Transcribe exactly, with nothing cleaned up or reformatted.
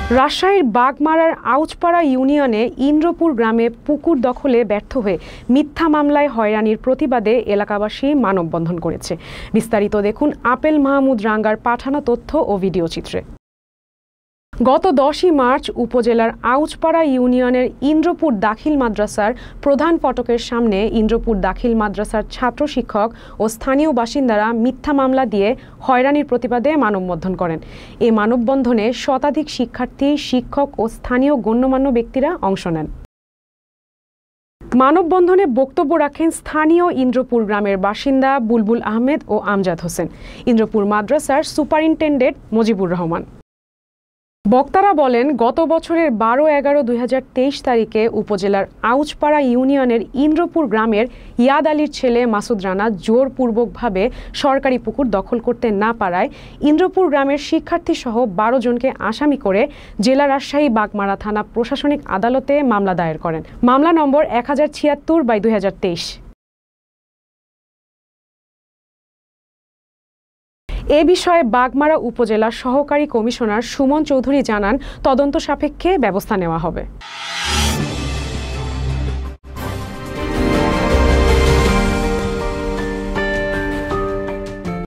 রাজশাহীর বাগমারার আউচপাড়া ইউনিয়নে ইন্দ্রপুর গ্রামে পুকুর দখলে ব্যর্থ হয়ে মিথ্যা মামলায় হয়রানির প্রতিবাদে এলাকাবাসী মানববন্ধন করেছে। বিস্তারিত দেখুন আপেল মাহমুদ রাঙ্গার পাঠানো তথ্য ও ভিডিও চিত্রে। গত দশই মার্চ উপজেলার আউচপাড়া ইউনিয়নের ইন্দ্রপুর দাখিল মাদ্রাসার প্রধান ফটকের সামনে ইন্দ্রপুর দাখিল মাদ্রাসার ছাত্র শিক্ষক ও স্থানীয় বাসিন্দারা মিথ্যা মামলা দিয়ে হয়রানির প্রতিবাদে মানববন্ধন করেন। এ মানববন্ধনে শতাধিক শিক্ষার্থী, শিক্ষক ও স্থানীয় গণ্যমান্য ব্যক্তিরা অংশ নেন। মানববন্ধনে বক্তব্য রাখেন স্থানীয় ইন্দ্রপুর গ্রামের বাসিন্দা বুলবুল আহমেদ ও আমজাদ হোসেন, ইন্দ্রপুর মাদ্রাসার সুপারিনটেন্ডেন্ট মজিবুর রহমান। বক্তারা বলেন, গত বছরের বারো এগারো দুই হাজার তেইশ তারিখে উপজেলার আউচপাড়া ইউনিয়নের ইন্দ্রপুর গ্রামের ইয়াদ আলীর ছেলে মাসুদ রানা জোরপূর্বকভাবে সরকারি পুকুর দখল করতে না পারায় ইন্দ্রপুর গ্রামের শিক্ষার্থী সহ বারো জনকে আসামি করে জেলা রাজশাহী বাগমারা থানা প্রশাসনিক আদালতে মামলা দায়ের করেন। মামলা নম্বর এক হাজার ছিয়াত্তর বাই দুই হাজার তেইশ। এ বিষয়ে বাগমারা উপজেলার সহকারী কমিশনার সুমন চৌধুরী জানান, তদন্ত সাপেক্ষে ব্যবস্থা নেওয়া হবে।